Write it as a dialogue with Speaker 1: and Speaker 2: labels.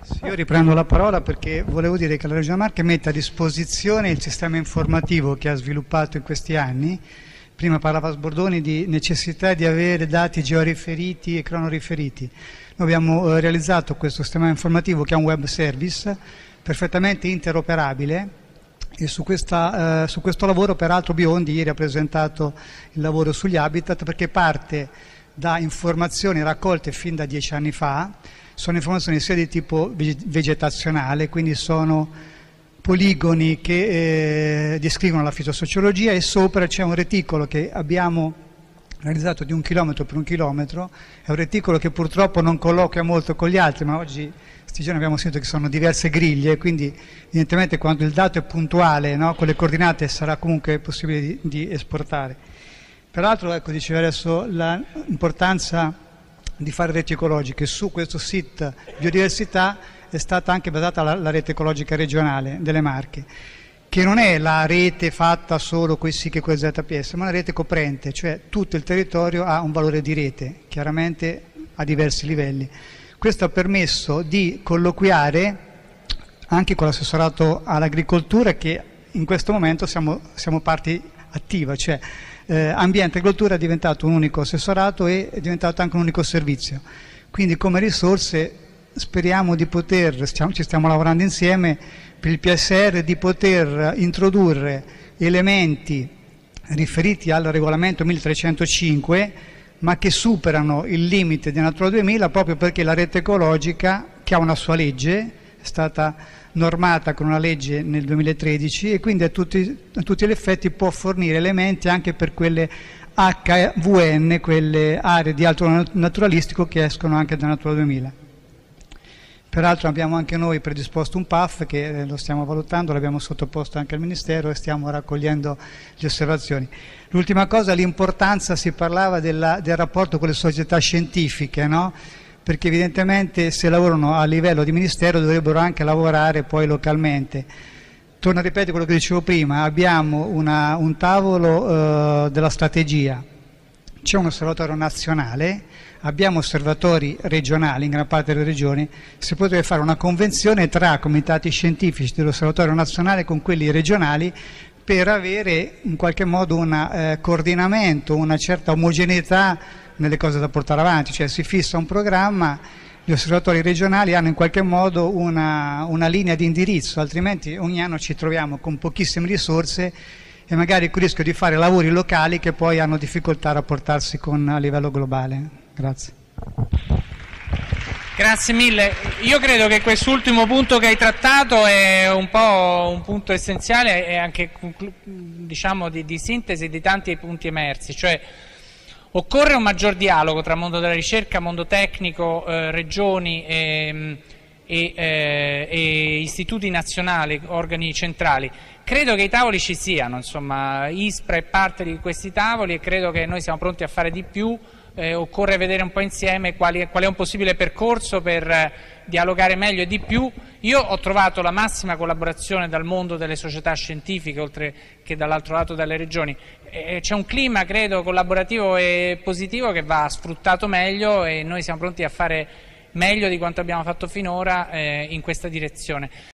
Speaker 1: Sì, io riprendo la parola perché volevo dire che la Regione Marche mette a disposizione il sistema informativo che ha sviluppato in questi anni. Prima parlava Sbordoni di necessità di avere dati georiferiti e cronoriferiti. Noi abbiamo realizzato questo sistema informativo che è un web service perfettamente interoperabile e su questo lavoro peraltro Biondi ieri ha presentato il lavoro sugli habitat, perché parte da informazioni raccolte fin da 10 anni fa. Sono informazioni sia di tipo vegetazionale, quindi sono poligoni che descrivono la fitosociologia, e sopra c'è un reticolo che abbiamo realizzato di 1 chilometro per 1 chilometro. È un reticolo che purtroppo non colloquia molto con gli altri, ma oggi, questi giorni, abbiamo sentito che sono diverse griglie, quindi evidentemente quando il dato è puntuale, no, con le coordinate, sarà comunque possibile di esportare. Peraltro, ecco, diceva adesso l'importanza di fare reti ecologiche. Su questo sito biodiversità è stata anche basata la rete ecologica regionale delle Marche, che non è la rete fatta solo con i SIC e con il ZPS, ma una rete coprente, cioè tutto il territorio ha un valore di rete, chiaramente a diversi livelli. Questo ha permesso di colloquiare anche con l'assessorato all'agricoltura, che in questo momento siamo parte attiva, cioè ambiente e agricoltura è diventato un unico assessorato e è diventato anche un unico servizio. Quindi come risorse speriamo di poter, ci stiamo lavorando insieme per il PSR, di poter introdurre elementi riferiti al regolamento 1305, ma che superano il limite di Natura 2000, proprio perché la rete ecologica, che ha una sua legge, è stata normata con una legge nel 2013 e quindi a tutti gli effetti può fornire elementi anche per quelle HVN, quelle aree di alto naturalistico che escono anche da Natura 2000. Peraltro abbiamo anche noi predisposto un PAF che lo stiamo valutando, l'abbiamo sottoposto anche al Ministero e stiamo raccogliendo le osservazioni. L'ultima cosa, l'importanza, si parlava del rapporto con le società scientifiche, no? Perché evidentemente se lavorano a livello di Ministero dovrebbero anche lavorare poi localmente. Torno a ripetere quello che dicevo prima, abbiamo un tavolo della strategia, c'è un osservatorio nazionale, abbiamo osservatori regionali in gran parte delle regioni. Si potrebbe fare una convenzione tra comitati scientifici dell'osservatorio nazionale con quelli regionali per avere in qualche modo un coordinamento, una certa omogeneità nelle cose da portare avanti, cioè si fissa un programma, gli osservatori regionali hanno in qualche modo una linea di indirizzo, altrimenti ogni anno ci troviamo con pochissime risorse e magari con il rischio di fare lavori locali che poi hanno difficoltà a rapportarsi a livello globale. Grazie.
Speaker 2: Grazie mille. Io credo che quest'ultimo punto che hai trattato è un po' un punto essenziale e anche, diciamo, di sintesi di tanti punti emersi, cioè occorre un maggior dialogo tra mondo della ricerca, mondo tecnico, regioni e istituti nazionali, organi centrali. Credo che i tavoli ci siano, insomma, ISPRA è parte di questi tavoli e credo che noi siamo pronti a fare di più. Occorre vedere un po' insieme qual è un possibile percorso per dialogare meglio e di più. Io ho trovato la massima collaborazione dal mondo delle società scientifiche, oltre che dall'altro lato dalle regioni. C'è un clima, credo, collaborativo e positivo che va sfruttato meglio e noi siamo pronti a fare meglio di quanto abbiamo fatto finora in questa direzione.